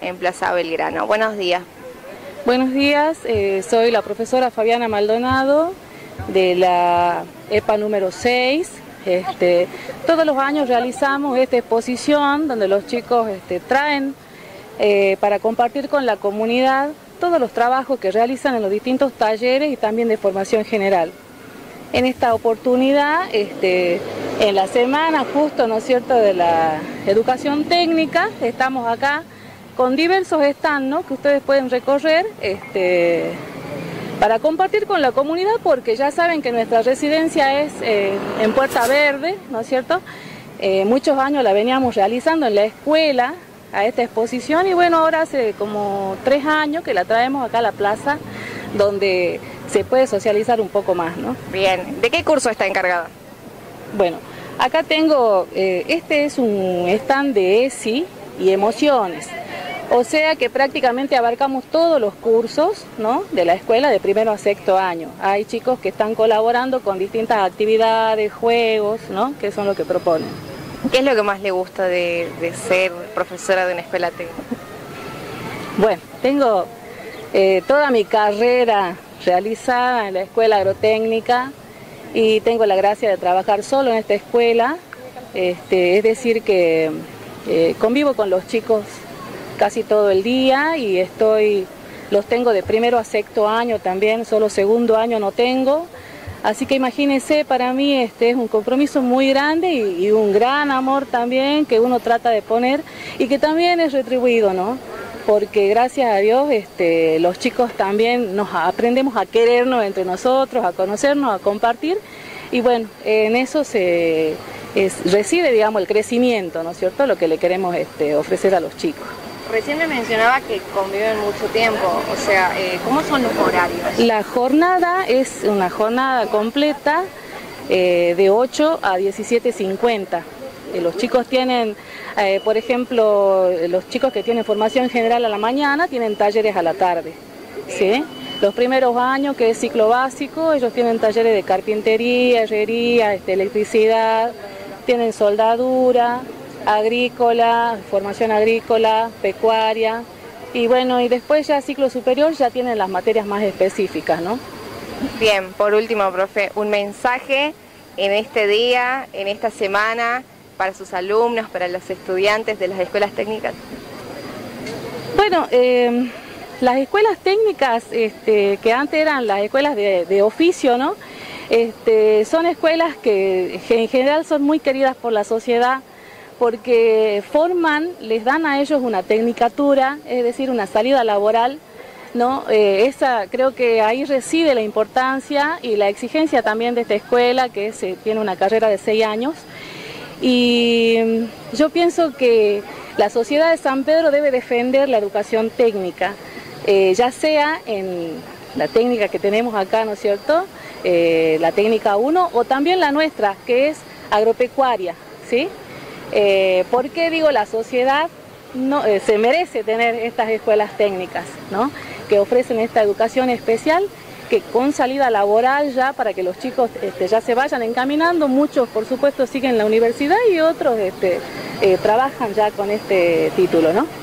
en Plaza Belgrano. Buenos días. Buenos días, soy la profesora Fabiana Maldonado de la EPA número 6. Todos los años realizamos esta exposición donde los chicos traen para compartir con la comunidad todos los trabajos que realizan en los distintos talleres y también de formación general. En esta oportunidad, en la semana justo, ¿no es cierto?, de la educación técnica, estamos acá con diversos stands, ¿no?, que ustedes pueden recorrer para compartir con la comunidad, porque ya saben que nuestra residencia es en Puerta Verde, ¿no es cierto? Muchos años la veníamos realizando en la escuela a esta exposición y bueno, ahora hace como 3 años que la traemos acá a la plaza, donde se puede socializar un poco más, ¿no? Bien, ¿de qué curso está encargada? Bueno, acá tengo, este es un stand de ESI y emociones, o sea que prácticamente abarcamos todos los cursos, ¿no?, de la escuela de primero a sexto año. Hay chicos que están colaborando con distintas actividades, juegos, ¿no?, que son lo que proponen. ¿Qué es lo que más le gusta de ser profesora de una escuela técnica? Bueno, tengo toda mi carrera realizada en la escuela agrotécnica y tengo la gracia de trabajar solo en esta escuela, es decir que convivo con los chicos casi todo el día y los tengo de primero a sexto año también, solo segundo año no tengo, así que imagínense, para mí es un compromiso muy grande y un gran amor también que uno trata de poner y que también es retribuido, ¿no? Porque gracias a Dios los chicos también nos aprendemos a querernos entre nosotros, a conocernos, a compartir y bueno, en eso reside, digamos, el crecimiento, ¿no es cierto?, lo que le queremos ofrecer a los chicos. Recién me mencionaba que conviven mucho tiempo, o sea, ¿cómo son los horarios? La jornada es una jornada completa de 8 a 17:50. Los chicos tienen, por ejemplo, los chicos que tienen formación general a la mañana tienen talleres a la tarde, ¿sí? Los primeros años, que es ciclo básico, ellos tienen talleres de carpintería, herrería, electricidad, tienen soldadura, agrícola, formación agrícola, pecuaria, y bueno, y después ya ciclo superior ya tienen las materias más específicas, ¿no? Bien, por último, profe, un mensaje en este día, en esta semana, para sus alumnos, para los estudiantes de las escuelas técnicas. Bueno, las escuelas técnicas, que antes eran las escuelas de oficio, ¿no?, son escuelas que en general son muy queridas por la sociedad, porque les dan a ellos una tecnicatura, es decir, una salida laboral, ¿no? Creo que ahí reside la importancia y la exigencia también de esta escuela, que tiene una carrera de 6 años. Y yo pienso que la sociedad de San Pedro debe defender la educación técnica, ya sea en la técnica que tenemos acá, ¿no es cierto?, la técnica 1, o también la nuestra, que es agropecuaria, ¿sí? ¿Por qué digo la sociedad se merece tener estas escuelas técnicas, ¿no?, que ofrecen esta educación especial, que con salida laboral ya para que los chicos ya se vayan encaminando? Muchos, por supuesto, siguen la universidad y otros trabajan ya con este título, ¿no?